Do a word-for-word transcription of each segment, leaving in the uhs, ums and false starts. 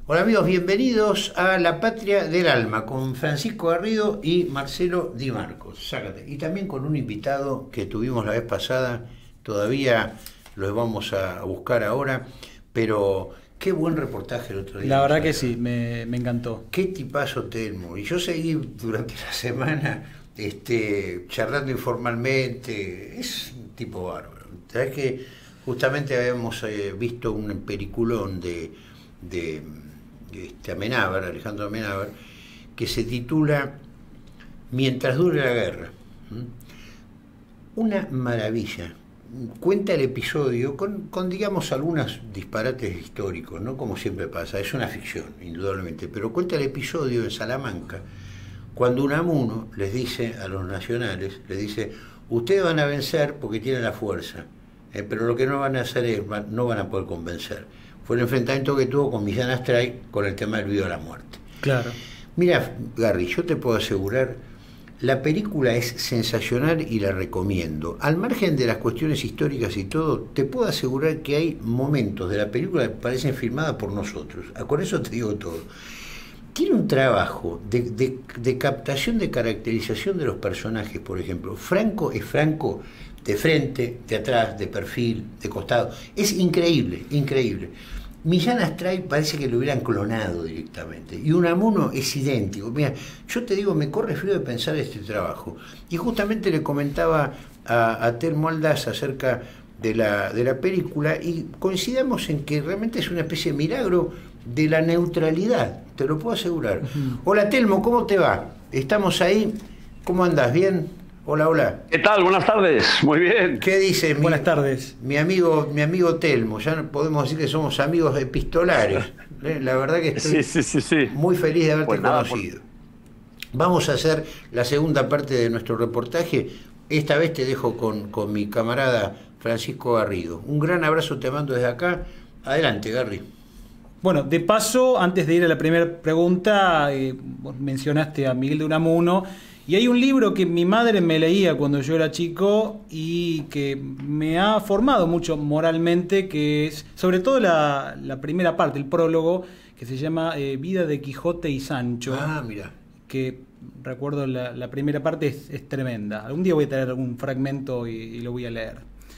Hola amigos, bienvenidos a La Patria del Alma con Francisco Garrido y Marcelo Di Marcos. Sácate. Y también con un invitado que tuvimos la vez pasada, todavía los vamos a buscar ahora, pero qué buen reportaje el otro día. La verdad que sí, me, me encantó. Qué tipazo Telmo. Y yo seguí durante la semana este, charlando informalmente. Es un tipo bárbaro. Sabes que justamente habíamos eh, visto un peliculón de... de Este, Amenábar, Alejandro Amenábar, que se titula Mientras dure la guerra. Una maravilla. Cuenta el episodio con, con digamos, algunos disparates históricos, ¿no? Como siempre pasa, es una ficción, indudablemente, pero cuenta el episodio en Salamanca, cuando Unamuno les dice a los nacionales, les dice, ustedes van a vencer porque tienen la fuerza, eh, pero lo que no van a hacer es, no van a poder convencer. Fue el enfrentamiento que tuvo con Millán Astray con el tema del video a la muerte. Claro. Mira, Garry, yo te puedo asegurar, la película es sensacional y la recomiendo. Al margen de las cuestiones históricas y todo, te puedo asegurar que hay momentos de la película que parecen filmadas por nosotros. Con eso te digo todo. Tiene un trabajo de, de, de captación, de caracterización de los personajes, por ejemplo. Franco es Franco de frente, de atrás, de perfil, de costado. Es increíble, increíble. Millán Astray parece que lo hubieran clonado directamente. Y Unamuno es idéntico. Mira, yo te digo, me corre frío de pensar este trabajo. Y justamente le comentaba a, a Telmo Aldaz acerca de la, de la película y coincidamos en que realmente es una especie de milagro de la neutralidad, te lo puedo asegurar. Uh-huh. Hola Telmo, ¿cómo te va? Estamos ahí, ¿cómo andás? ¿Bien? Hola, hola. ¿Qué tal? Buenas tardes. Muy bien. ¿Qué dices? Buenas mi, tardes. Mi amigo, mi amigo Telmo, ya podemos decir que somos amigos epistolares. La verdad que estoy sí, sí, sí, sí. muy feliz de haberte pues nada, conocido. Pues... Vamos a hacer la segunda parte de nuestro reportaje. Esta vez te dejo con, con mi camarada Francisco Garrido. Un gran abrazo te mando desde acá. Adelante, Garry. Bueno, de paso, antes de ir a la primera pregunta, eh, vos mencionaste a Miguel de Unamuno, y hay un libro que mi madre me leía cuando yo era chico y que me ha formado mucho moralmente, que es sobre todo la, la primera parte, el prólogo, que se llama eh, Vida de Quijote y Sancho. Ah, mira. Que recuerdo la, la primera parte es, es tremenda. Algún día voy a traer algún fragmento y, y lo voy a leer.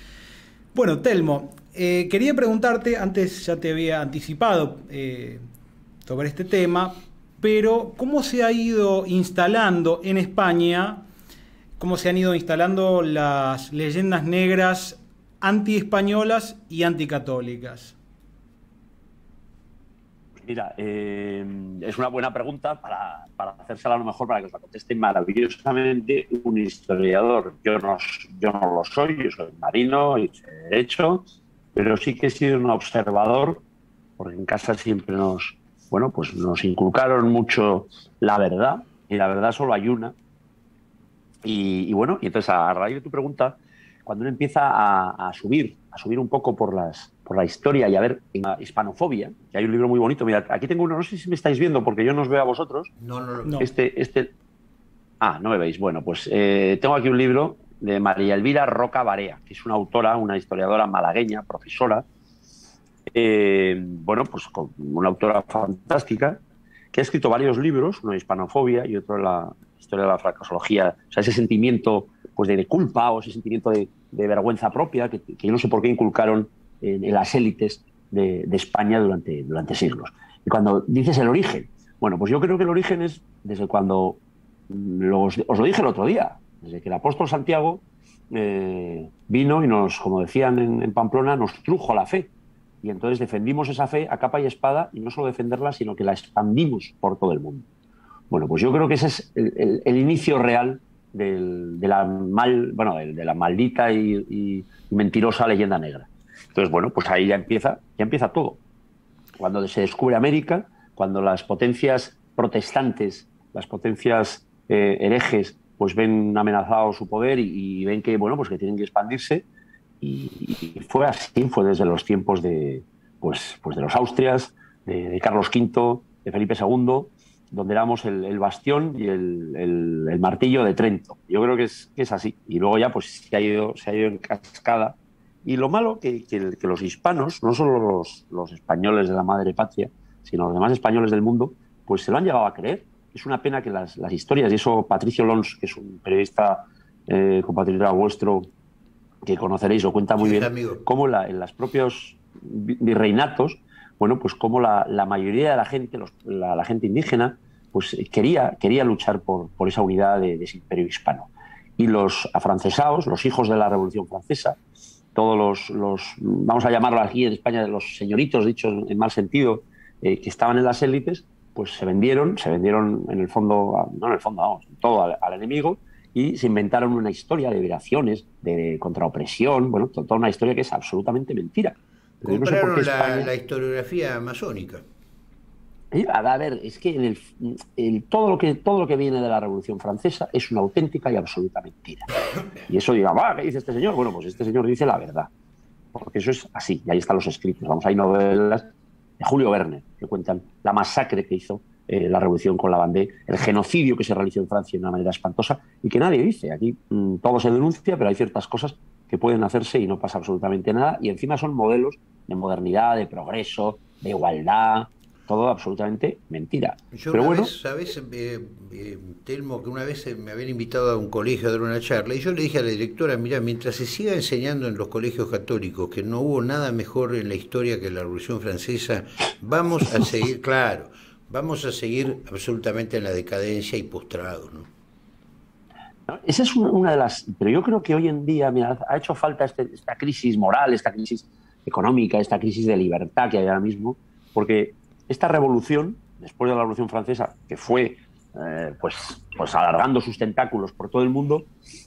Bueno, Telmo, eh, quería preguntarte, antes ya te había anticipado eh, sobre este tema, pero ¿cómo se ha ido instalando en España, cómo se han ido instalando las leyendas negras anti-españolas y anticatólicas? Mira, eh, es una buena pregunta para, para hacérsela a lo mejor para que os la conteste maravillosamente un historiador. Yo no, yo no lo soy, yo soy marino y sé derecho, pero sí que he sido un observador, porque en casa siempre nos, bueno, pues nos inculcaron mucho la verdad, y la verdad solo hay una. Y, y bueno, y entonces a raíz de tu pregunta, cuando uno empieza a, a subir, a subir un poco por las por la historia y a ver la hispanofobia, que hay un libro muy bonito. Mirad, aquí tengo uno, no sé si me estáis viendo porque yo no os veo a vosotros. No, no, no. Este, este... Ah, no me veis. Bueno, pues eh, tengo aquí un libro de María Elvira Roca Barea, que es una autora, una historiadora malagueña, profesora, eh, bueno, pues con una autora fantástica, que ha escrito varios libros, uno de hispanofobia y otro de la historia de la fracasología, o sea, ese sentimiento pues de, de culpa o ese sentimiento de, de vergüenza propia que, que yo no sé por qué inculcaron en, en las élites de, de España durante, durante siglos. Y cuando dices el origen, bueno, pues yo creo que el origen es desde cuando, los, os lo dije el otro día, desde que el apóstol Santiago eh, vino y nos, como decían en, en Pamplona, nos trujo la fe. Y entonces defendimos esa fe a capa y espada, y no solo defenderla, sino que la expandimos por todo el mundo. Bueno, pues yo creo que ese es el, el, el inicio real del, de, la mal, bueno, de, de la maldita y, y, y mentirosa leyenda negra. Entonces, bueno, pues ahí ya empieza, ya empieza todo. Cuando se descubre América, cuando las potencias protestantes, las potencias eh, herejes, pues ven amenazado su poder y, y ven que, bueno, pues que tienen que expandirse. Y, y fue así, fue desde los tiempos de, pues, pues de los Austrias, de, de Carlos quinto, de Felipe segundo, donde éramos el, el bastión y el, el, el martillo de Trento. Yo creo que es, que es así. Y luego ya pues se ha ido, se ha ido en cascada. Y lo malo que, que, que los hispanos, no solo los, los españoles de la madre patria, sino a los demás españoles del mundo, pues se lo han llegado a creer. Es una pena que las, las historias, y eso Patricio Lons, que es un periodista eh, compatriota vuestro, que conoceréis, lo cuenta muy sí, bien, amigo. Cómo la, en los propios virreinatos, bueno, pues como la, la mayoría de la gente, los, la, la gente indígena, pues quería, quería luchar por, por esa unidad de, de ese imperio hispano. Y los afrancesados, los hijos de la Revolución Francesa, todos los, los vamos a llamarlo aquí en España, los señoritos, dicho en mal sentido, eh, que estaban en las élites, pues se vendieron, se vendieron en el fondo, no en el fondo, vamos, todo al, al enemigo, y se inventaron una historia de liberaciones, de, de contraopresión, bueno, toda una historia que es absolutamente mentira. Pero compraron no sé la, España... la historiografía masónica. A ver, es que en el, el, todo, lo que, todo lo que viene de la Revolución Francesa es una auténtica y absoluta mentira. Y eso diga, ah, ¿qué dice este señor? Bueno, pues este señor dice la verdad. Porque eso es así, y ahí están los escritos. Vamos, hay novelas de Julio Verne que cuentan la masacre que hizo eh, la Revolución con la Vendée, el genocidio que se realizó en Francia de una manera espantosa y que nadie dice. Aquí mmm, todo se denuncia, pero hay ciertas cosas que pueden hacerse y no pasa absolutamente nada. Y encima son modelos de modernidad, de progreso, de igualdad... Todo absolutamente mentira. Yo Pero una bueno, vez, ¿sabes, eh, eh, Telmo, que una vez me habían invitado a un colegio a dar una charla y yo le dije a la directora, mira, mientras se siga enseñando en los colegios católicos que no hubo nada mejor en la historia que la Revolución Francesa, vamos a seguir, claro, vamos a seguir absolutamente en la decadencia y postrados, ¿no? ¿no? Esa es una, una de las... Pero yo creo que hoy en día, mira, ha hecho falta este, esta crisis moral, esta crisis económica, esta crisis de libertad que hay ahora mismo, porque... Esta revolución, después de la Revolución Francesa, que fue eh, pues, pues alargando sus tentáculos por todo el mundo,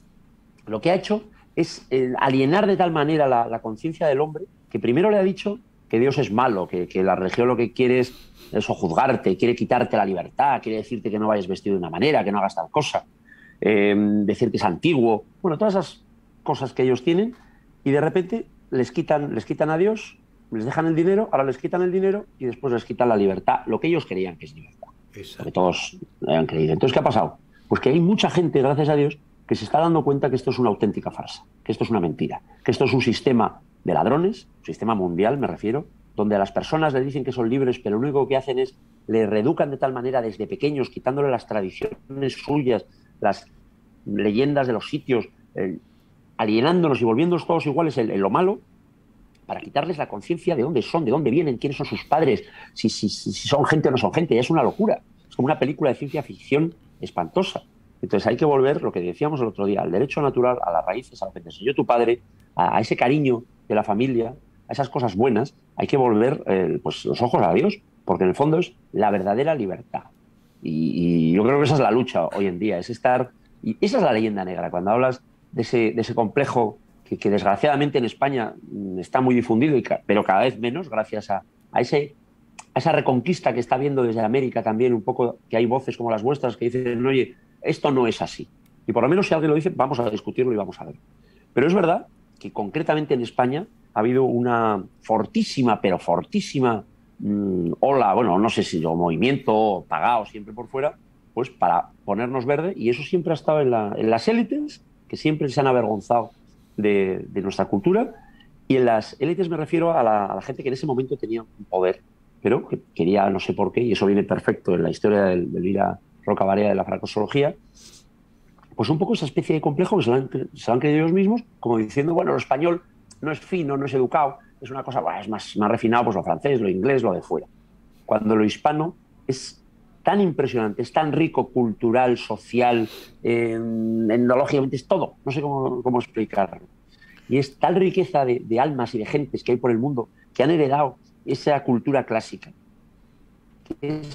lo que ha hecho es eh, alienar de tal manera la, la conciencia del hombre que primero le ha dicho que Dios es malo, que, que la religión lo que quiere es eso, juzgarte, quiere quitarte la libertad, quiere decirte que no vayas vestido de una manera, que no hagas tal cosa, eh, decir que es antiguo, bueno, todas esas cosas que ellos tienen, y de repente les quitan, les quitan a Dios, les dejan el dinero, ahora les quitan el dinero y después les quitan la libertad, lo que ellos creían que es libertad. Exacto. Que todos hayan creído. Entonces, ¿qué ha pasado? Pues que hay mucha gente, gracias a Dios, que se está dando cuenta que esto es una auténtica farsa, que esto es una mentira, que esto es un sistema de ladrones, un sistema mundial, me refiero, donde a las personas le dicen que son libres, pero lo único que hacen es le reeducan de tal manera desde pequeños, quitándole las tradiciones suyas, las leyendas de los sitios, eh, alienándonos y volviéndonos todos iguales en, en lo malo, para quitarles la conciencia de dónde son, de dónde vienen, quiénes son sus padres, si, si, si son gente o no son gente. Ya es una locura. Es como una película de ciencia ficción espantosa. Entonces hay que volver, lo que decíamos el otro día, al derecho natural, a las raíces, a lo que te enseñó tu padre, a, a ese cariño de la familia, a esas cosas buenas. Hay que volver eh, pues, los ojos a Dios, porque en el fondo es la verdadera libertad. Y, y yo creo que esa es la lucha hoy en día, es estar... Y esa es la leyenda negra, cuando hablas de ese, de ese complejo... Que, que desgraciadamente en España está muy difundido, y ca pero cada vez menos, gracias a, a, ese, a esa reconquista que está habiendo desde América también, un poco, que hay voces como las vuestras que dicen, oye, esto no es así. Y por lo menos si alguien lo dice, vamos a discutirlo y vamos a ver. Pero es verdad que concretamente en España ha habido una fortísima, pero fortísima mmm, ola, bueno, no sé si o movimiento pagado siempre por fuera, pues para ponernos verde, y eso siempre ha estado en, la, en las élites, que siempre se han avergonzado De, de nuestra cultura, y en las élites me refiero a la, a la gente que en ese momento tenía un poder, pero que quería, no sé por qué, y eso viene perfecto en la historia del, del Elvira Roca Barea de la fracosología, pues un poco esa especie de complejo que se lo han, se lo han creído ellos mismos, como diciendo, bueno, lo español no es fino, no es educado, es una cosa, bueno, es más, más refinado, pues lo francés, lo inglés, lo de fuera. Cuando lo hispano es tan impresionante, es tan rico cultural, social, eh, etnológicamente, es todo, no sé cómo, cómo explicarlo. Y es tal riqueza de, de almas y de gentes que hay por el mundo que han heredado esa cultura clásica. Es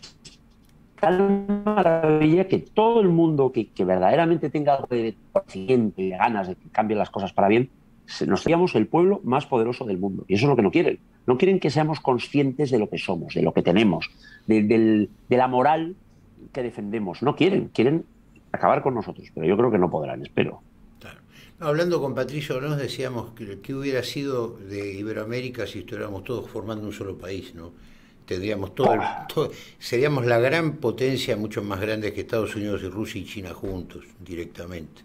tal maravilla que todo el mundo que, que verdaderamente tenga algo de conocimiento y de ganas de que cambien las cosas para bien, nos seríamos el pueblo más poderoso del mundo. Y eso es lo que no quieren. No quieren que seamos conscientes de lo que somos, de lo que tenemos, de, de, de la moral que defendemos. No quieren, quieren acabar con nosotros, pero yo creo que no podrán, espero. Claro. Hablando con Patricio nos decíamos que, que hubiera sido de Iberoamérica si estuviéramos todos formando un solo país, ¿no? Tendríamos todo, el, todo, seríamos la gran potencia, mucho más grande que Estados Unidos y Rusia y China juntos, directamente.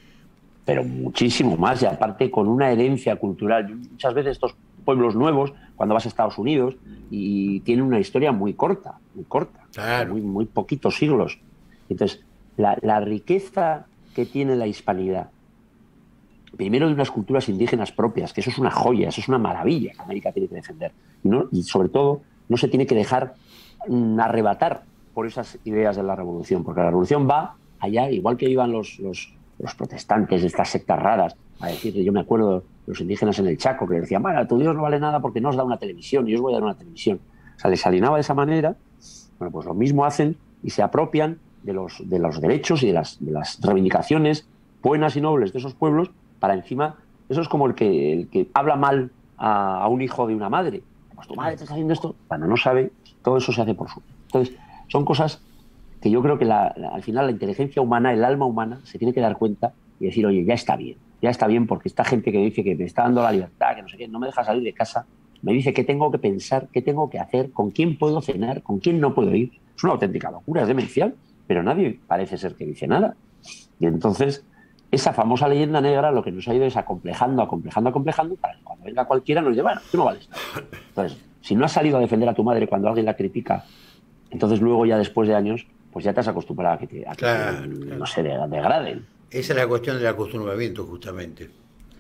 Pero muchísimo más, y aparte con una herencia cultural. Muchas veces estos pueblos nuevos, cuando vas a Estados Unidos y tiene una historia muy corta, muy corta, claro. muy, muy poquitos siglos. Entonces, la, la riqueza que tiene la hispanidad, primero de unas culturas indígenas propias, que eso es una joya, eso es una maravilla que América tiene que defender. Y, no, y sobre todo, no se tiene que dejar mm, arrebatar por esas ideas de la revolución, porque la revolución va allá, igual que iban los, los, los protestantes de estas sectas raras, a decir, yo me acuerdo de los indígenas en el Chaco que decían, bueno, tu Dios no vale nada porque no os da una televisión, y yo os voy a dar una televisión. O sea, les alienaba de esa manera. Bueno, pues lo mismo hacen y se apropian de los, de los derechos y de las, de las reivindicaciones buenas y nobles de esos pueblos para encima. Eso es como el que, el que habla mal a, a un hijo de una madre. Pues tu madre te está haciendo esto. Cuando no sabe, todo eso se hace por su. Entonces, son cosas que yo creo que la, la, al final la inteligencia humana, el alma humana, se tiene que dar cuenta y decir, oye, ya está bien. Ya está bien, porque esta gente que dice que me está dando la libertad, que no sé qué, no me deja salir de casa, me dice qué tengo que pensar, qué tengo que hacer, con quién puedo cenar, con quién no puedo ir. Es una auténtica locura, es demencial, pero nadie parece ser que dice nada. Y entonces, esa famosa leyenda negra lo que nos ha ido es acomplejando, acomplejando, acomplejando, para que cuando venga cualquiera nos diga, bueno, tú no vales nada. Entonces, si no has salido a defender a tu madre cuando alguien la critica, entonces luego ya después de años, pues ya te has acostumbrado a que te, a que claro, te claro. no sé, degraden. Esa es la cuestión del acostumbramiento, justamente.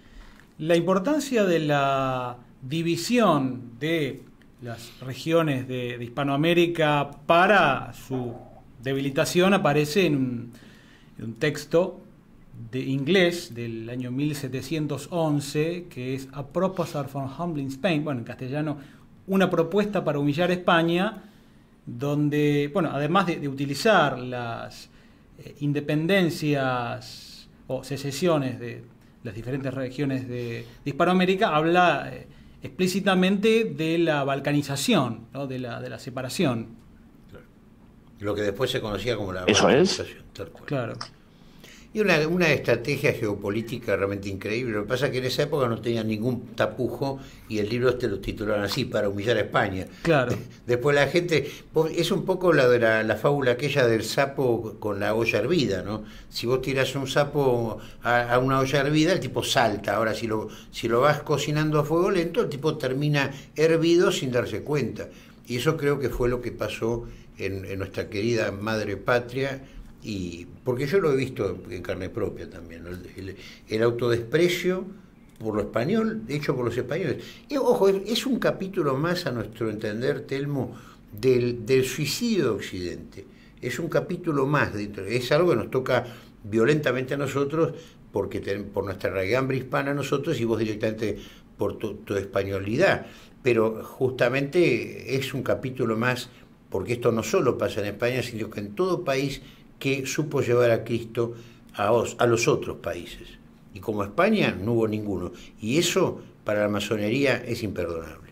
La importancia de la división de las regiones de, de Hispanoamérica para su debilitación aparece en un, en un texto de inglés del año mil setecientos once, que es A Proposal for Humbling Spain, bueno, en castellano, una propuesta para humillar a España, donde, bueno, además de, de utilizar las eh, independencias o secesiones de las diferentes regiones de, de Hispanoamérica, habla eh, explícitamente de la balcanización, ¿no? de, la, de la separación. Claro. Lo que después se conocía como la Eso balcanización. es. Tal cual. Claro. Y una, una estrategia geopolítica realmente increíble. Lo que pasa es que en esa época no tenían ningún tapujo y el libro este lo titularon así, para humillar a España. Claro. Después la gente... Es un poco la de la, la fábula aquella del sapo con la olla hervida, ¿no? Si vos tirás un sapo a, a una olla hervida, el tipo salta. Ahora, si lo, si lo vas cocinando a fuego lento, el tipo termina hervido sin darse cuenta. Y eso creo que fue lo que pasó en, en nuestra querida madre patria. Y porque yo lo he visto en carne propia también, ¿no? el, el, el autodesprecio por lo español, hecho por los españoles. Y, ojo, es, es un capítulo más, a nuestro entender, Telmo, del, del suicidio de Occidente. Es un capítulo más, de, es algo que nos toca violentamente a nosotros, porque ten, por nuestra raigambre hispana a nosotros y vos directamente por tu, tu españolidad. Pero justamente es un capítulo más, porque esto no solo pasa en España, sino que en todo país que supo llevar a Cristo a, os, a los otros países. Y como España no hubo ninguno. Y eso para la masonería es imperdonable.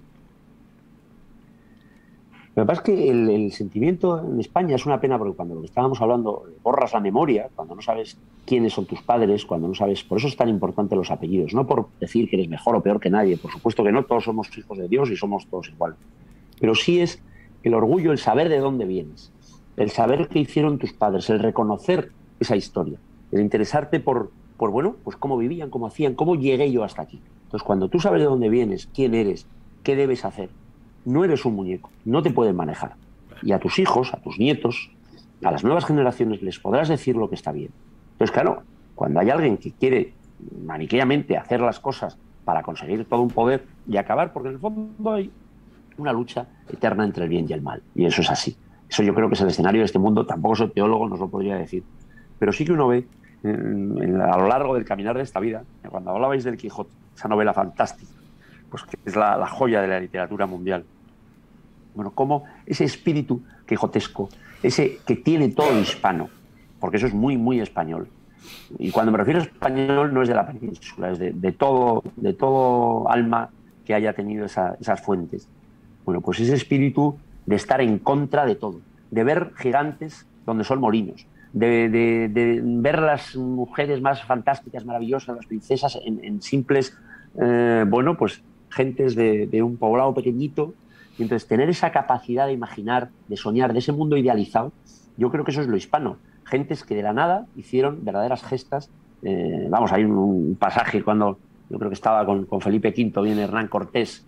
Lo que pasa es que el, el sentimiento en España es una pena, porque cuando lo que estábamos hablando, borras la memoria, cuando no sabes quiénes son tus padres, cuando no sabes... Por eso es tan importante los apellidos, no por decir que eres mejor o peor que nadie. Por supuesto que no, todos somos hijos de Dios y somos todos igual. Pero sí es el orgullo, el saber de dónde vienes, el saber qué hicieron tus padres, el reconocer esa historia, el interesarte por, por, bueno, pues cómo vivían, cómo hacían, cómo llegué yo hasta aquí. Entonces, cuando tú sabes de dónde vienes, quién eres, qué debes hacer, no eres un muñeco, no te pueden manejar. Y a tus hijos, a tus nietos, a las nuevas generaciones les podrás decir lo que está bien. Entonces, claro, cuando hay alguien que quiere maniqueamente hacer las cosas para conseguir todo un poder y acabar, porque en el fondo hay una lucha eterna entre el bien y el mal, y eso es así. Eso yo creo que es el escenario de este mundo. Tampoco soy teólogo, no os lo podría decir. Pero sí que uno ve en, en, a lo largo del caminar de esta vida, cuando hablabais del Quijote, esa novela fantástica, pues que es la, la joya de la literatura mundial. Bueno, cómo ese espíritu quijotesco, ese que tiene todo hispano, porque eso es muy, muy español. Y cuando me refiero a español no es de la península, es de, de, todo, de todo alma que haya tenido esa, esas fuentes. Bueno, pues ese espíritu de estar en contra de todo, de ver gigantes donde son molinos, de, de, de ver las mujeres más fantásticas, maravillosas, las princesas, en, en simples, eh, bueno, pues gentes de, de un poblado pequeñito. Y entonces tener esa capacidad de imaginar, de soñar, de ese mundo idealizado, yo creo que eso es lo hispano. Gentes que de la nada hicieron verdaderas gestas. Eh, vamos, hay un, un pasaje cuando yo creo que estaba con, con Felipe quinto, viene Hernán Cortés,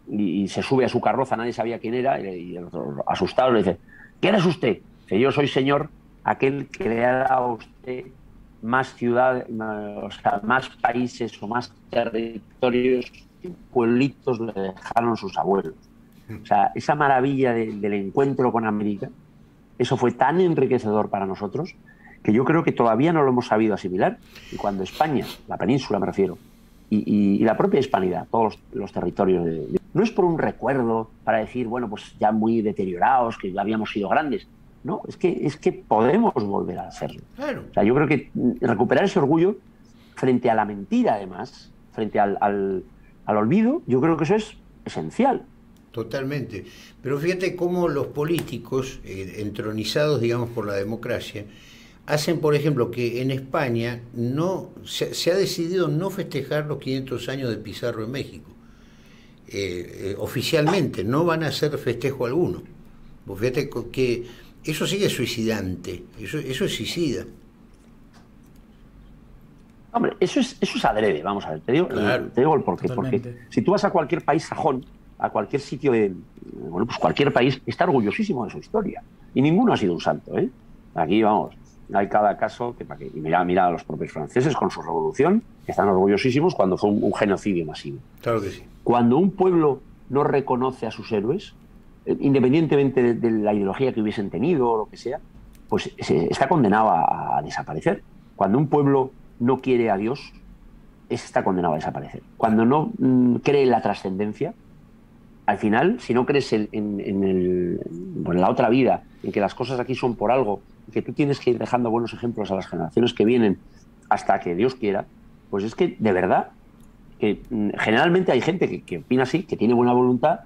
y, y se sube a su carroza, nadie sabía quién era, y, y el otro, asustado, le dice, ¿quién es usted? Dice, yo soy señor, aquel que le ha dado a usted más ciudades, o sea, más países o más territorios que pueblitos le dejaron sus abuelos. O sea, esa maravilla de, del encuentro con América, eso fue tan enriquecedor para nosotros que yo creo que todavía no lo hemos sabido asimilar. Y cuando España, la península me refiero, y, y, y la propia hispanidad, todos los, los territorios, de, de, no es por un recuerdo para decir, bueno, pues ya muy deteriorados, que ya habíamos sido grandes. No, es que, es que podemos volver a hacerlo. Claro. O sea, yo creo que recuperar ese orgullo frente a la mentira, además, frente al, al, al olvido, yo creo que eso es esencial. Totalmente. Pero fíjate cómo los políticos, eh, entronizados, digamos, por la democracia, hacen, por ejemplo, que en España no se, se ha decidido no festejar los quinientos años de Pizarro en México. Eh, eh, oficialmente, no van a hacer festejo alguno. Pues fíjate que eso sí que es suicidante, eso, eso es suicida. Hombre, eso es, eso es adrede, vamos a ver, te digo, claro, te digo el porqué. Porque si tú vas a cualquier país sajón, a cualquier sitio de, bueno, pues cualquier país está orgullosísimo de su historia. Y ninguno ha sido un santo, ¿eh? Aquí, vamos, hay cada caso que para que, y mira, mira a los propios franceses con su revolución, que están orgullosísimos cuando fue un, un genocidio masivo. Claro que sí. Cuando un pueblo no reconoce a sus héroes, eh, independientemente de, de la ideología que hubiesen tenido o lo que sea, pues se, está condenado a, a desaparecer. Cuando un pueblo no quiere a Dios, está condenado a desaparecer. Cuando no mmm, cree en la trascendencia, al final, si no crees en, en, en, el, en la otra vida, en que las cosas aquí son por algo, y que tú tienes que ir dejando buenos ejemplos a las generaciones que vienen hasta que Dios quiera, pues es que, de verdad, que mmm, generalmente hay gente que, que opina así, que tiene buena voluntad,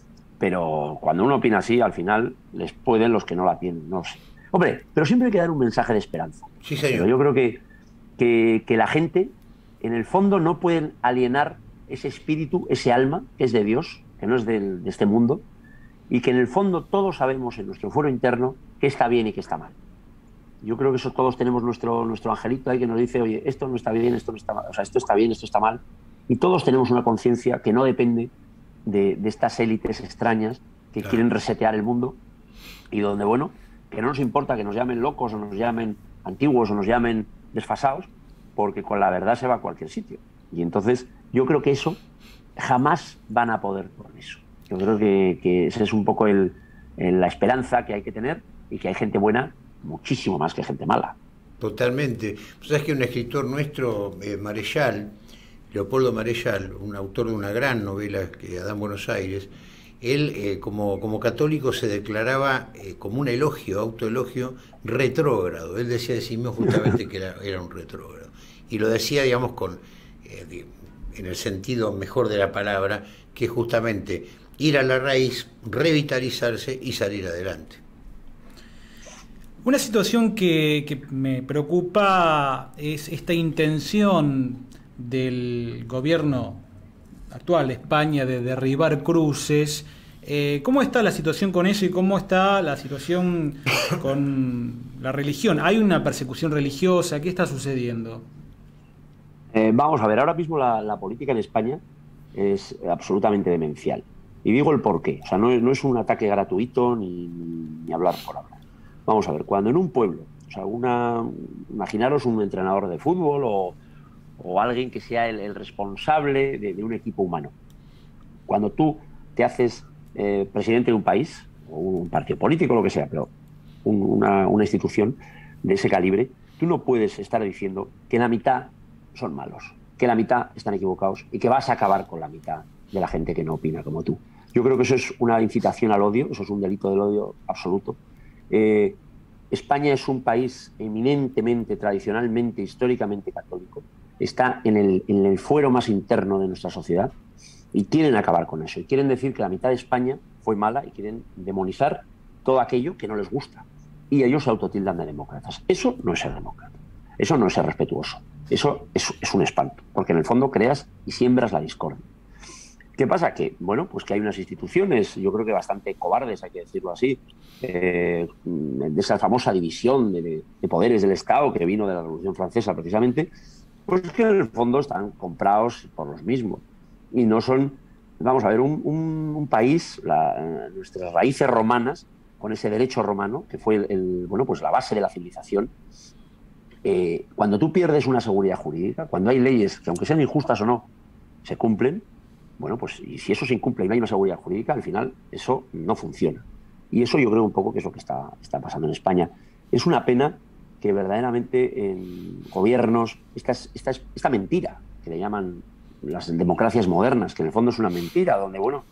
pero cuando uno opina así, al final les pueden los que no la tienen, no lo sé. Hombre, pero siempre hay que dar un mensaje de esperanza. Sí, señor. Pero yo creo que, que, que la gente, en el fondo, no pueden alienar ese espíritu, ese alma, que es de Dios, que no es de, de este mundo, y que en el fondo todos sabemos en nuestro fuero interno qué está bien y qué está mal. Yo creo que eso todos tenemos nuestro, nuestro angelito ahí que nos dice, oye, esto no está bien, esto no está mal, o sea, esto está bien, esto está mal, y todos tenemos una conciencia que no depende de, de estas élites extrañas que claro. quieren resetear el mundo, y donde, bueno, que no nos importa que nos llamen locos o nos llamen antiguos o nos llamen desfasados, porque con la verdad se va a cualquier sitio. Y entonces yo creo que eso jamás van a poder con eso. Yo creo que, que esa es un poco el, el, la esperanza que hay que tener, y que hay gente buena muchísimo más que gente mala. Totalmente. Sabes que un escritor nuestro, eh, Marechal, Leopoldo Marechal, un autor de una gran novela que da en Buenos Aires, él eh, como, como católico se declaraba eh, como un elogio, autoelogio, retrógrado. Él decía de sí mismo justamente que era, era un retrógrado. Y lo decía, digamos, con eh, en el sentido mejor de la palabra, que justamente ir a la raíz, revitalizarse y salir adelante. Una situación que, que me preocupa es esta intención del gobierno actual de España de derribar cruces. Eh, ¿Cómo está la situación con eso y cómo está la situación con la religión? ¿Hay una persecución religiosa? ¿Qué está sucediendo? Eh, vamos a ver, ahora mismo la, la política en España es absolutamente demencial. Y digo el porqué. O sea, no es, no es un ataque gratuito ni, ni hablar por hablar. Vamos a ver, cuando en un pueblo, o sea, una, imaginaros un entrenador de fútbol o, o alguien que sea el, el responsable de, de un equipo humano. Cuando tú te haces eh, presidente de un país, o un partido político, lo que sea, pero un, una, una institución de ese calibre, tú no puedes estar diciendo que la mitad son malos, que la mitad están equivocados y que vas a acabar con la mitad de la gente que no opina como tú. Yo creo que eso es una incitación al odio, eso es un delito del odio absoluto. Eh, España es un país eminentemente, tradicionalmente, históricamente católico. Está en el, en el fuero más interno de nuestra sociedad y quieren acabar con eso. Y quieren decir que la mitad de España fue mala y quieren demonizar todo aquello que no les gusta. Y ellos se autotildan de demócratas. Eso no es ser demócrata. Eso no es ser respetuoso. Eso es, es un espanto, porque en el fondo creas y siembras la discordia. ¿Qué pasa? Que, bueno, pues que hay unas instituciones, yo creo que bastante cobardes, hay que decirlo así, eh, de esa famosa división de, de poderes del Estado que vino de la Revolución Francesa precisamente, pues que en el fondo están comprados por los mismos y no son vamos a ver, un, un, un país, la, nuestras raíces romanas, con ese derecho romano, que fue el, el, bueno, pues la base de la civilización, eh, cuando tú pierdes una seguridad jurídica, cuando hay leyes que, aunque sean injustas o no, se cumplen, bueno, pues y si eso se incumple y no hay una seguridad jurídica, al final eso no funciona. Y eso yo creo un poco que es lo que está, está pasando en España. Es una pena que verdaderamente en gobiernos, esta, esta, esta mentira que le llaman las democracias modernas, que en el fondo es una mentira, donde, bueno,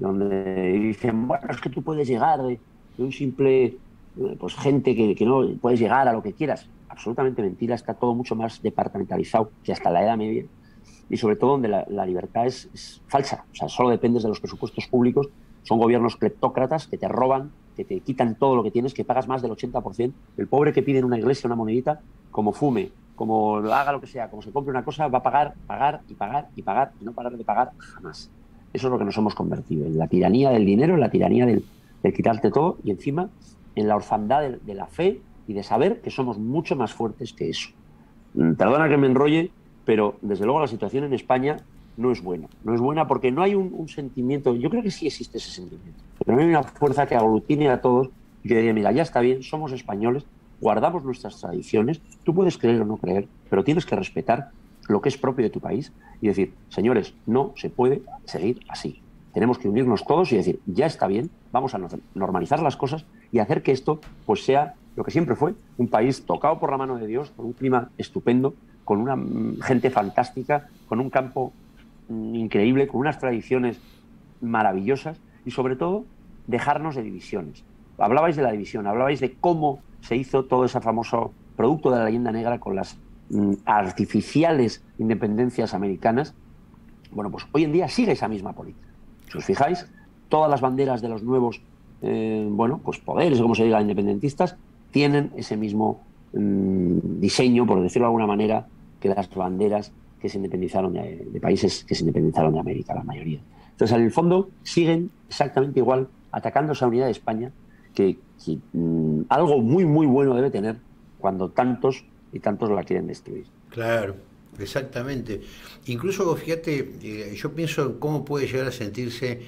donde dicen, bueno, es que tú puedes llegar de, de un simple, pues gente que, que no puedes llegar a lo que quieras. Absolutamente mentira, está todo mucho más departamentalizado que hasta la Edad Media, y sobre todo donde la, la libertad es, es falsa, o sea, solo dependes de los presupuestos públicos, son gobiernos cleptócratas que te roban, que te quitan todo lo que tienes, que pagas más del ochenta por ciento. El pobre que pide en una iglesia una monedita, como fume, como haga lo que sea, como se compre una cosa, va a pagar, pagar y pagar y pagar y no parar de pagar jamás. Eso es lo que nos hemos convertido, en la tiranía del dinero, en la tiranía del, del quitarte todo y encima en la orfandad de, de la fe y de saber que somos mucho más fuertes que eso. Perdona que me enrolle, pero desde luego la situación en España no es buena. No es buena porque no hay un, un sentimiento, yo creo que sí existe ese sentimiento, pero no hay una fuerza que aglutine a todos y que diga, mira, ya está bien, somos españoles, guardamos nuestras tradiciones, tú puedes creer o no creer, pero tienes que respetar lo que es propio de tu país y decir, señores, no se puede seguir así. Tenemos que unirnos todos y decir, ya está bien, vamos a normalizar las cosas y hacer que esto pues sea lo que siempre fue, un país tocado por la mano de Dios, con un clima estupendo, con una gente fantástica, con un campo increíble, con unas tradiciones maravillosas y sobre todo dejarnos de divisiones. Hablabais de la división, hablabais de cómo se hizo todo ese famoso producto de la leyenda negra con las mm, artificiales independencias americanas. Bueno, pues hoy en día sigue esa misma política. Si os fijáis, todas las banderas de los nuevos eh, bueno, pues poderes, como se diga, independentistas, tienen ese mismo mm, diseño, por decirlo de alguna manera, que las banderas que se independizaron de, de países que se independizaron de América, la mayoría. Entonces, en el fondo, siguen exactamente igual atacando esa unidad de España que, que mmm, algo muy, muy bueno debe tener cuando tantos y tantos la quieren destruir. Claro, exactamente. Incluso, fíjate, eh, yo pienso en cómo puede llegar a sentirse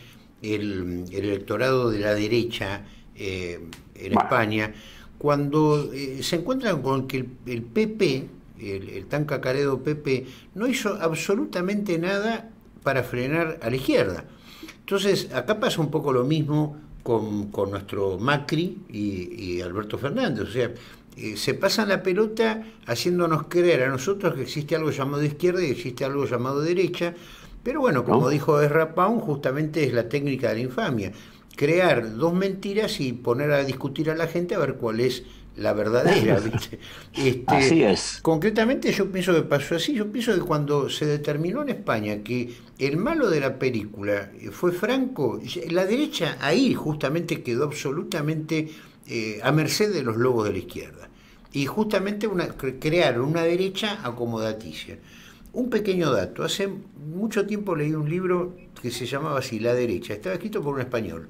el, el electorado de la derecha eh, en bueno. España cuando eh, se encuentran con que el, el P P, el, el tan cacaredo P P, no hizo absolutamente nada para frenar a la izquierda. Entonces, acá pasa un poco lo mismo con, con nuestro Macri y, y Alberto Fernández. O sea, eh, se pasan la pelota haciéndonos creer a nosotros que existe algo llamado izquierda y existe algo llamado derecha. Pero bueno, como ¿no? dijo Ezra Pound, justamente es la técnica de la infamia. Crear dos mentiras y poner a discutir a la gente a ver cuál es la verdadera, ¿viste? Este, así es. Concretamente yo pienso que pasó así. Yo pienso que cuando se determinó en España que el malo de la película fue Franco, la derecha ahí justamente quedó absolutamente eh, a merced de los lobos de la izquierda. Y justamente una, crearon una derecha acomodaticia. Un pequeño dato. Hace mucho tiempo leí un libro que se llamaba así, La derecha. Estaba escrito por un español.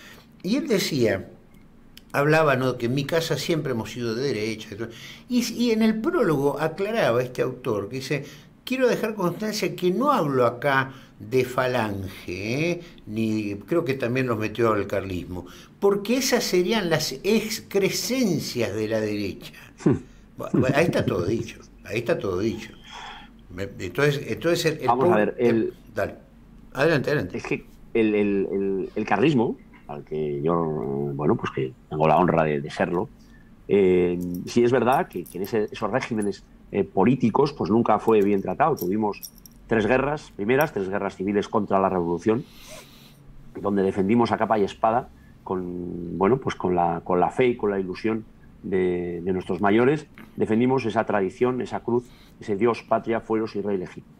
Y él decía... hablaba, ¿no?, que en mi casa siempre hemos sido de derecha. Y, y en el prólogo aclaraba este autor, que dice, quiero dejar constancia que no hablo acá de falange, ¿eh? Ni creo que también los metió al carlismo, porque esas serían las excrescencias de la derecha. Bueno, ahí está todo dicho, ahí está todo dicho. Entonces, entonces el, el Vamos pueblo, a ver, el... el, dale, adelante, adelante. Es que el, el, el, el carlismo, al que yo, bueno, pues que tengo la honra de, de serlo, eh, sí es verdad que, que en ese, esos regímenes eh, políticos pues nunca fue bien tratado. Tuvimos tres guerras, primeras, tres guerras civiles contra la revolución, donde defendimos a capa y espada con, bueno, pues con la, con la fe y con la ilusión de, de nuestros mayores, defendimos esa tradición, esa cruz, ese Dios, patria, fueros y rey legítimo.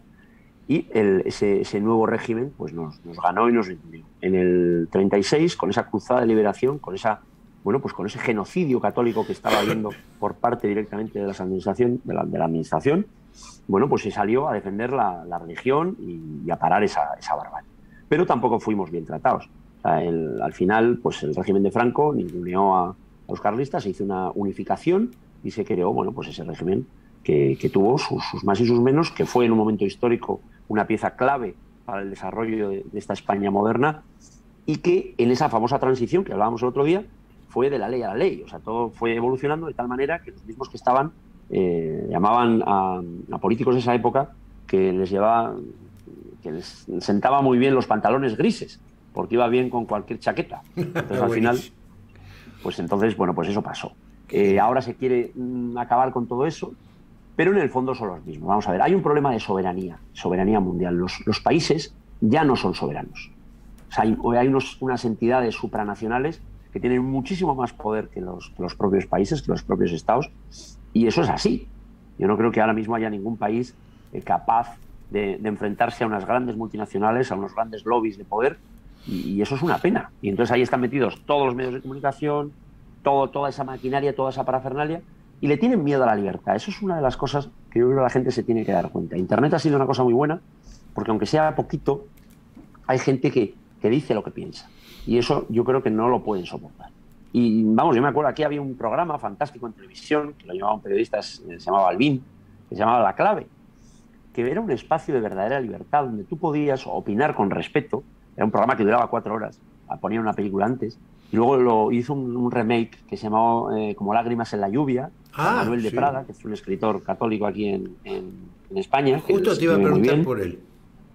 Y el, ese, ese nuevo régimen pues nos, nos ganó y nos impidió. En el treinta y seis, con esa cruzada de liberación, con esa, bueno, pues con ese genocidio católico que estaba habiendo por parte directamente de, las administración, de, la, de la administración, bueno, pues se salió a defender la, la religión y, y a parar esa, esa barbarie. Pero tampoco fuimos bien tratados. O sea, el, al final, pues el régimen de Franco ninguneó a, a los carlistas, se hizo una unificación y se creó, bueno, pues ese régimen que, que tuvo sus, sus más y sus menos, que fue en un momento histórico una pieza clave para el desarrollo de, de esta España moderna, y que en esa famosa transición que hablábamos el otro día fue de la ley a la ley. O sea, todo fue evolucionando de tal manera que los mismos que estaban eh, llamaban a, a políticos de esa época que les llevaba, que les sentaba muy bien los pantalones grises, porque iba bien con cualquier chaqueta. Entonces al final, pues entonces, bueno, pues eso pasó. Eh, ahora se quiere mm, acabar con todo eso, pero en el fondo son los mismos. Vamos a ver, hay un problema de soberanía, soberanía mundial. Los, los países ya no son soberanos. O sea, hay, hay unos, unas entidades supranacionales que tienen muchísimo más poder que los, que los propios países, que los propios estados, y eso es así. Yo no creo que ahora mismo haya ningún país eh, capaz de, de enfrentarse a unas grandes multinacionales, a unos grandes lobbies de poder, y, y eso es una pena. Y entonces ahí están metidos todos los medios de comunicación, todo, toda esa maquinaria, toda esa parafernalia, y le tienen miedo a la libertad. Eso es una de las cosas que yo creo que la gente se tiene que dar cuenta. Internet ha sido una cosa muy buena, porque aunque sea poquito, hay gente que, que dice lo que piensa. Y eso yo creo que no lo pueden soportar. Y vamos, yo me acuerdo, aquí había un programa fantástico en televisión, que lo llamaba un periodista, se llamaba Albín, que se llamaba La Clave, que era un espacio de verdadera libertad, donde tú podías opinar con respeto. Era un programa que duraba cuatro horas, ponía una película antes, y luego lo hizo un, un remake que se llamaba eh, Como lágrimas en la lluvia, ah, Manuel de sí. Prada, que fue un escritor católico aquí en, en, en España. Justo te iba a preguntar por él.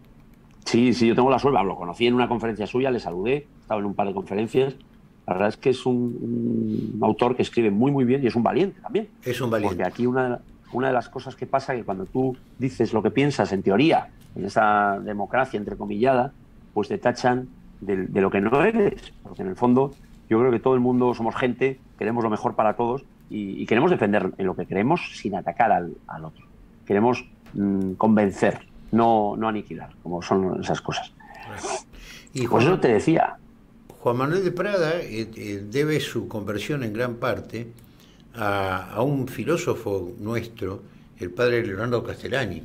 Sí, sí, yo tengo la suerte, lo conocí en una conferencia suya, le saludé, estaba en un par de conferencias. La verdad es que es un, un autor que escribe muy, muy bien y es un valiente también. Es un valiente. Porque aquí una, una de las cosas que pasa es que cuando tú dices lo que piensas, en teoría, en esa democracia entrecomillada, pues te tachan de, de lo que no eres. Porque en el fondo yo creo que todo el mundo somos gente, queremos lo mejor para todos y, y queremos defender en lo que queremos sin atacar al, al otro. Queremos mmm, convencer, no, no aniquilar, como son esas cosas. Y por eso te decía... Juan Manuel de Prada eh, eh, debe su conversión en gran parte a, a un filósofo nuestro, el padre Leonardo Castellani, ¿eh?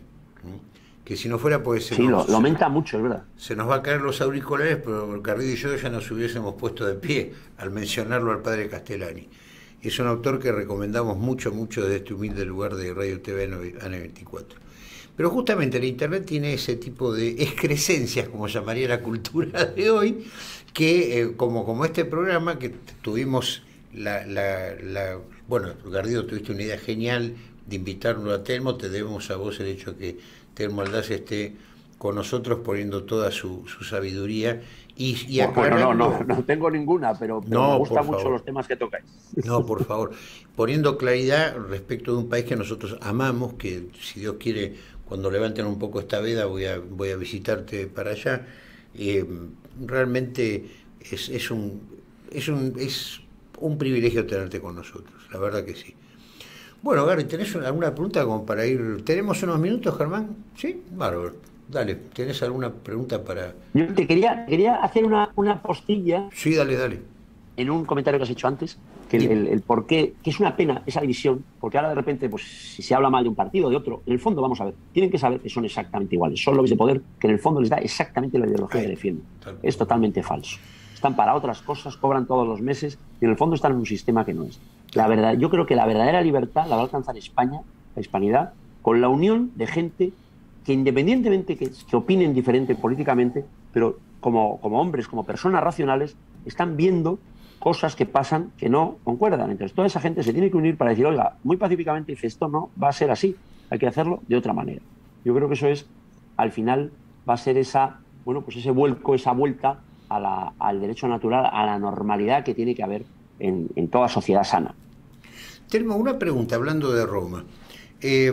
Que si no fuera pues... Sí, nos, lo, lo aumenta mucho, es verdad. Se nos va a caer los auriculares, pero Garrido y yo ya nos hubiésemos puesto de pie al mencionarlo al padre Castellani. Es un autor que recomendamos mucho, mucho desde este humilde lugar de Radio T V A N veinticuatro. Pero justamente el Internet tiene ese tipo de excrescencias, como llamaría la cultura de hoy, que eh, como, como este programa que tuvimos la, la, la... Bueno, Garrido, tuviste una idea genial de invitarlo a Telmo, te debemos a vos el hecho de que Telmo Aldaz esté con nosotros poniendo toda su, su sabiduría y, y bueno, no, no, no, no tengo ninguna, pero, pero no, me gustan mucho los temas que tocáis. No, por favor, poniendo claridad respecto de un país que nosotros amamos, que si Dios quiere, cuando levanten un poco esta veda voy a, voy a visitarte para allá. Eh, realmente es, es, un, es, un, es un privilegio tenerte con nosotros, la verdad que sí. Bueno, Gary, ¿tenés alguna pregunta como para ir? ¿Tenemos unos minutos, Germán? Sí, bárbaro. Dale, ¿tenés alguna pregunta para...? Yo te quería, quería hacer una, una postilla. Sí, dale, dale. En un comentario que has hecho antes, que el, el, el por qué, que es una pena esa división, porque ahora de repente, pues si se habla mal de un partido o de otro, en el fondo, vamos a ver, tienen que saber que son exactamente iguales. Son lobbies de poder que en el fondo les da exactamente la ideología Ay, que defienden. Tal, es totalmente falso. Están para otras cosas, cobran todos los meses y en el fondo están en un sistema que no es. La verdad, yo creo que la verdadera libertad la va a alcanzar España, la hispanidad, con la unión de gente que independientemente que, que opinen diferente políticamente, pero como, como hombres, como personas racionales, están viendo cosas que pasan que no concuerdan. Entonces toda esa gente se tiene que unir para decir, oiga, muy pacíficamente dice, esto no va a ser así, hay que hacerlo de otra manera. Yo creo que eso es, al final, va a ser esa, bueno, pues ese vuelco, esa vuelta a la, al derecho natural, a la normalidad que tiene que haber en, en toda sociedad sana. Telmo, una pregunta, hablando de Roma. Eh,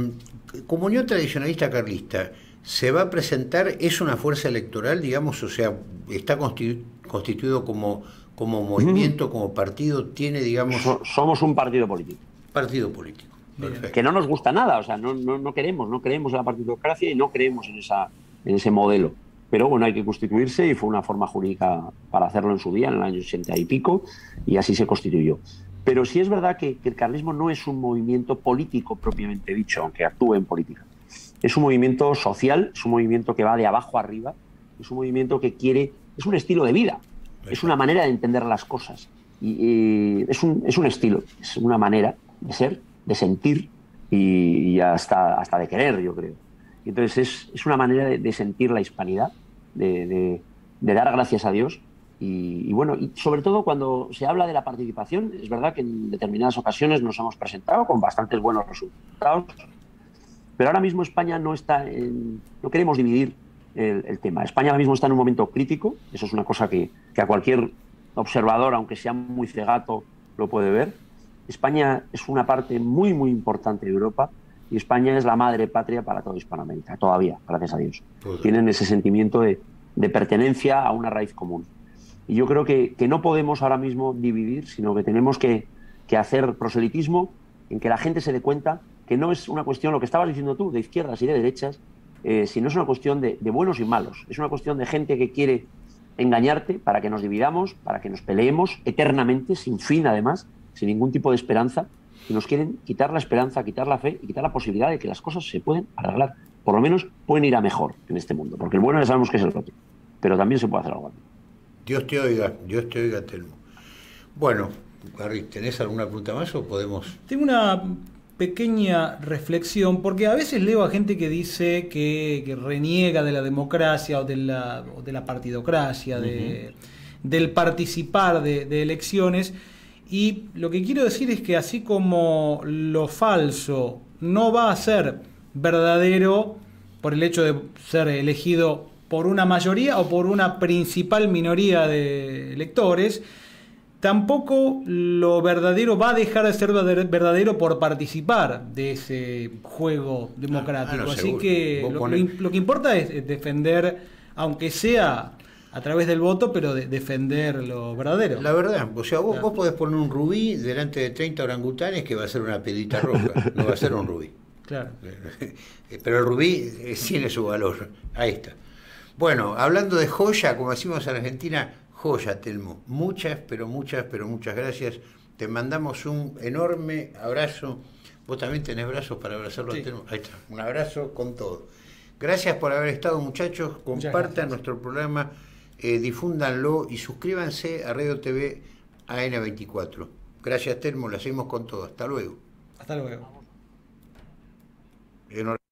Comunión Tradicionalista Carlista, ¿se va a presentar, es una fuerza electoral, digamos, o sea, está constitu constituido como, como movimiento, mm. como partido, tiene, digamos... So, somos un partido político. Partido político, perfecto. Que no nos gusta nada, o sea, no, no, no queremos, no creemos en la partidocracia y no creemos en, esa, en ese modelo. Pero bueno, hay que constituirse y fue una forma jurídica para hacerlo en su día, en el año ochenta y pico, y así se constituyó. Pero sí es verdad que, que el carlismo no es un movimiento político propiamente dicho, aunque actúe en política. Es un movimiento social, es un movimiento que va de abajo arriba, es un movimiento que quiere, es un estilo de vida, es una manera de entender las cosas. Y, y es, un, es un estilo, es una manera de ser, de sentir y, y hasta, hasta de querer, yo creo. Y entonces es, es una manera de, de sentir la hispanidad, de, de, de dar gracias a Dios. Y, y bueno, y sobre todo cuando se habla de la participación, es verdad que en determinadas ocasiones nos hemos presentado con bastantes buenos resultados, pero ahora mismo España no está en, no queremos dividir el, el tema. España ahora mismo está en un momento crítico, eso es una cosa que, que a cualquier observador, aunque sea muy cegato, lo puede ver. España es una parte muy, muy importante de Europa y España es la madre patria para toda Hispanoamérica, todavía, gracias a Dios. Pues tienen ese sentimiento de, de pertenencia a una raíz común. Y yo creo que, que no podemos ahora mismo dividir, sino que tenemos que, que hacer proselitismo en que la gente se dé cuenta que no es una cuestión, lo que estabas diciendo tú, de izquierdas y de derechas, eh, sino es una cuestión de, de buenos y malos. Es una cuestión de gente que quiere engañarte para que nos dividamos, para que nos peleemos eternamente, sin fin además, sin ningún tipo de esperanza, y nos quieren quitar la esperanza, quitar la fe y quitar la posibilidad de que las cosas se pueden arreglar. Por lo menos pueden ir a mejor en este mundo, porque el bueno ya sabemos que es el otro, pero también se puede hacer algo. Dios te oiga, Dios te oiga, Telmo. Bueno, Gary, ¿tenés alguna pregunta más o podemos...? Tengo una pequeña reflexión, porque a veces leo a gente que dice que, que reniega de la democracia o de la, o de la partidocracia, uh-huh. de, del participar de, de elecciones, y lo que quiero decir es que así como lo falso no va a ser verdadero por el hecho de ser elegido por una mayoría o por una principal minoría de electores, tampoco lo verdadero va a dejar de ser verdadero por participar de ese juego democrático. Ah, no, Así seguro. que lo, pones... lo que importa es defender, aunque sea a través del voto, pero de defender lo verdadero. La verdad, o sea, vos, vos podés poner un rubí delante de treinta orangutanes que va a ser una pedita roja, no va a ser un rubí. Claro. Pero el rubí tiene su valor. Ahí está. Bueno, hablando de joya, como decimos en Argentina, joya, Telmo. Muchas, pero muchas, pero muchas gracias. Te mandamos un enorme abrazo. Vos también tenés brazos para abrazarlo, sí. Telmo. Ahí está, un abrazo con todo. Gracias por haber estado, muchachos. Compartan nuestro programa, eh, difúndanlo y suscríbanse a Radio T V A N veinticuatro. Gracias, Telmo. La seguimos con todo. Hasta luego. Hasta luego. Enhorabuena.